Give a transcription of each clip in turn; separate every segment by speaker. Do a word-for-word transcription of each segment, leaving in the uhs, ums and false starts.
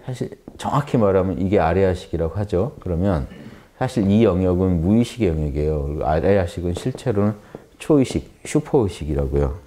Speaker 1: 사실 정확히 말하면 이게 아레아식이라고 하죠. 그러면 사실 이 영역은 무의식의 영역이에요. 아레아식은 실제로는 초의식, 슈퍼의식이라고요.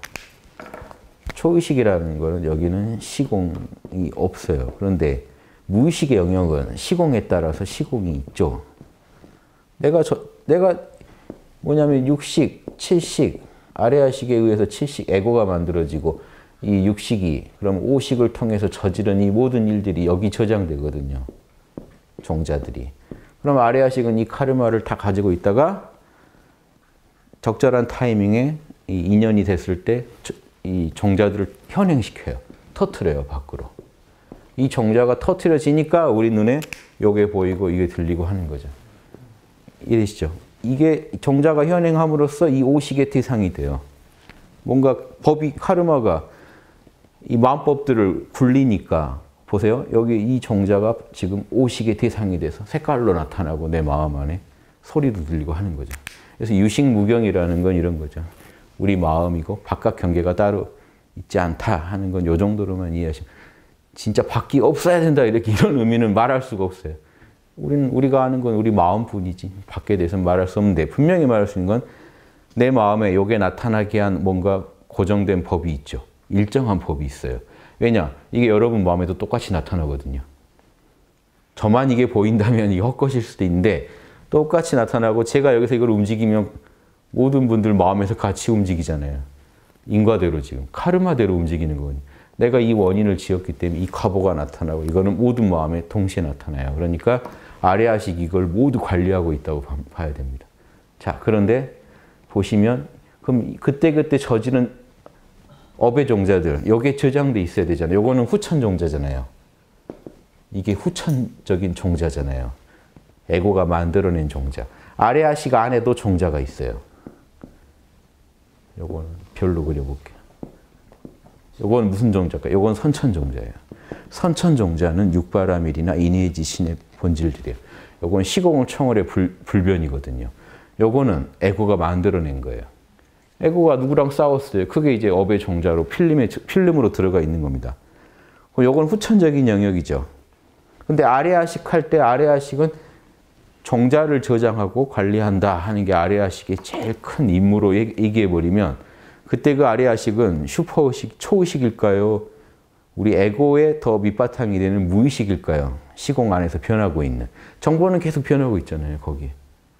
Speaker 1: 초의식이라는 거는 여기는 시공이 없어요. 그런데 무의식의 영역은 시공에 따라서 시공이 있죠. 내가 저, 내가 뭐냐면 육식, 칠식, 아레아식에 의해서 칠식, 에고가 만들어지고 이 육식이 그럼 오식을 통해서 저지른 이 모든 일들이 여기 저장되거든요. 종자들이. 그럼 아레아식은 이 카르마를 다 가지고 있다가 적절한 타이밍에 이 인연이 됐을 때 이 종자들을 현행시켜요. 터트려요, 밖으로. 이 종자가 터트려지니까 우리 눈에 요게 보이고 이게 들리고 하는 거죠. 이해되시죠? 이게 종자가 현행함으로써 이 오식의 대상이 돼요. 뭔가 법이, 카르마가 이 마음법들을 굴리니까 보세요. 여기 이 종자가 지금 오식의 대상이 돼서 색깔로 나타나고 내 마음 안에 소리도 들리고 하는 거죠. 그래서 유식무경이라는 건 이런 거죠. 우리 마음이고 바깥 경계가 따로 있지 않다 하는 건 이 정도로만 이해하시면 진짜 밖이 없어야 된다 이렇게 이런 의미는 말할 수가 없어요. 우리는 우리가 아는 건 우리 마음뿐이지 밖에 대해서는 말할 수 없는데 분명히 말할 수 있는 건 내 마음에 요게 나타나게 한 뭔가 고정된 법이 있죠. 일정한 법이 있어요. 왜냐? 이게 여러분 마음에도 똑같이 나타나거든요. 저만 이게 보인다면 이게 헛것일 수도 있는데 똑같이 나타나고 제가 여기서 이걸 움직이면 모든 분들 마음에서 같이 움직이잖아요. 인과대로 지금 카르마대로 움직이는 거거든요. 내가 이 원인을 지었기 때문에 이 과보가 나타나고 이거는 모든 마음에 동시에 나타나요. 그러니까 아레아식 이걸 모두 관리하고 있다고 봐야 됩니다. 자, 그런데 보시면 그럼 그때그때 저지른 업의 종자들, 여기에 저장돼 있어야 되잖아요. 요거는 후천 종자잖아요. 이게 후천적인 종자잖아요. 에고가 만들어낸 종자. 아레아식 안에도 종자가 있어요. 요거는 별로 그려볼게요. 요건 무슨 종자일까요? 요건 선천 종자예요. 선천 종자는 육바라밀이나 이내지 신의 본질들이에요. 요건 시공을 청월의 불, 불변이거든요. 요거는 에고가 만들어낸 거예요. 에고가 누구랑 싸웠어요? 그게 이제 업의 종자로 필름에, 필름으로 들어가 있는 겁니다. 요건 후천적인 영역이죠. 근데 아레아식 할 때 아레아식은 종자를 저장하고 관리한다 하는 게 아레아식의 제일 큰 임무로 얘기해버리면 그때 그 아레아식은 슈퍼의식, 초의식일까요? 우리 에고의 더 밑바탕이 되는 무의식일까요? 시공 안에서 변하고 있는. 정보는 계속 변하고 있잖아요, 거기.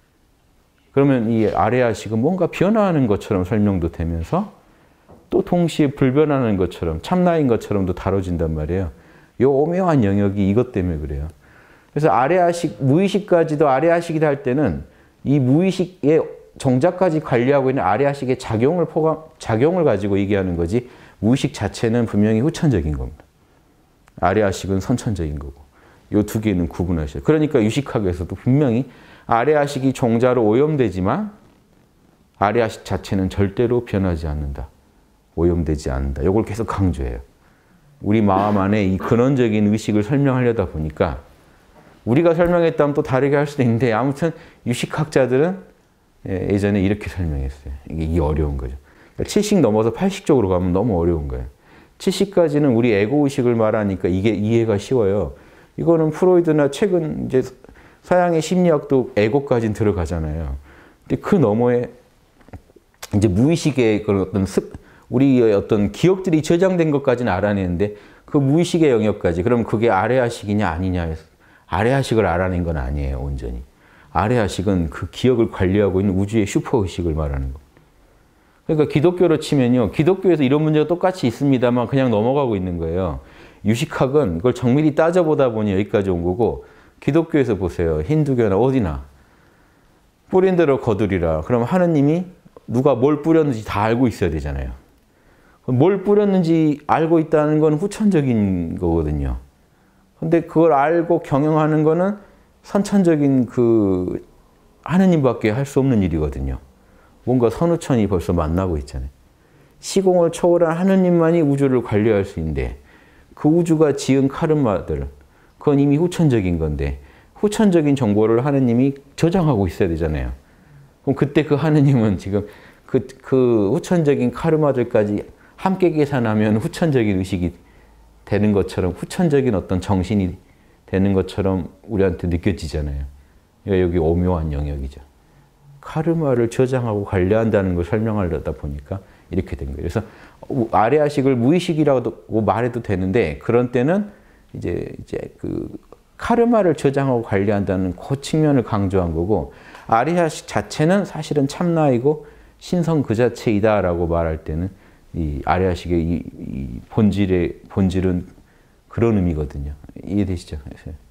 Speaker 1: 그러면 이 아레아식은 뭔가 변화하는 것처럼 설명도 되면서 또 동시에 불변하는 것처럼 참나인 것처럼도 다뤄진단 말이에요. 이 오묘한 영역이 이것 때문에 그래요. 그래서 아레아식, 무의식까지도 아레아식이다 할 때는 이 무의식의 종자까지 관리하고 있는 아레아식의 작용을 포함, 작용을 가지고 얘기하는 거지 무의식 자체는 분명히 후천적인 겁니다. 아레아식은 선천적인 거고 이 두 개는 구분하셔요. 그러니까 유식학에서도 분명히 아레아식이 종자로 오염되지만 아레아식 자체는 절대로 변하지 않는다. 오염되지 않는다. 이걸 계속 강조해요. 우리 마음 안에 이 근원적인 의식을 설명하려다 보니까 우리가 설명했다면 또 다르게 할 수도 있는데 아무튼 유식학자들은 예전에 이렇게 설명했어요. 이게, 이게 어려운 거죠. 칠식 넘어서 팔식 쪽으로 가면 너무 어려운 거예요. 칠식까지는 우리 에고의식을 말하니까 이게 이해가 쉬워요. 이거는 프로이드나 최근 이제 서양의 심리학도 에고까지는 들어가잖아요. 근데 그 너머에 이제 무의식의 그런 어떤 습, 우리의 어떤 기억들이 저장된 것까지는 알아내는데 그 무의식의 영역까지 그럼 그게 아레아식이냐 아니냐 아레아식을 알아낸 건 아니에요, 온전히. 아레아식은 그 기억을 관리하고 있는 우주의 슈퍼의식을 말하는 거. 그러니까 기독교로 치면요. 기독교에서 이런 문제가 똑같이 있습니다만 그냥 넘어가고 있는 거예요. 유식학은 이걸 정밀히 따져보다 보니 여기까지 온 거고 기독교에서 보세요. 힌두교나 어디나. 뿌린 대로 거두리라. 그럼 하느님이 누가 뭘 뿌렸는지 다 알고 있어야 되잖아요. 뭘 뿌렸는지 알고 있다는 건 후천적인 거거든요. 근데 그걸 알고 경영하는 거는 선천적인 그 하느님밖에 할 수 없는 일이거든요. 뭔가 선우천이 벌써 만나고 있잖아요. 시공을 초월한 하느님만이 우주를 관리할 수 있는데 그 우주가 지은 카르마들 그건 이미 후천적인 건데 후천적인 정보를 하느님이 저장하고 있어야 되잖아요. 그럼 그때 그 하느님은 지금 그, 그 후천적인 카르마들까지 함께 계산하면 후천적인 의식이 되는 것처럼 후천적인 어떤 정신이 되는 것처럼 우리한테 느껴지잖아요. 그러니까 여기 오묘한 영역이죠. 카르마를 저장하고 관리한다는 걸 설명하려다 보니까 이렇게 된 거예요. 그래서 아레아식을 무의식이라고 말해도 되는데 그런 때는 이제 이제 그 카르마를 저장하고 관리한다는 그 측면을 강조한 거고 아레아식 자체는 사실은 참나이고 신성 그 자체이다라고 말할 때는 이 아레아식의 이, 이 본질의 본질은 그런 의미거든요. 이해되시죠?